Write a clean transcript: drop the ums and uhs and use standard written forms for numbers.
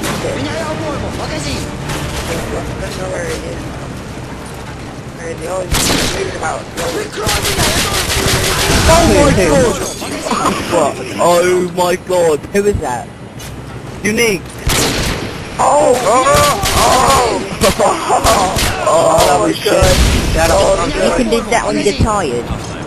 Меняю обойму, магазин! That's not where it is. Alright, they always figure it out. Прикрой меня, What? Oh my god, who is that? Unique! Oh! Oh, that was shit. That You can do that when you're tired.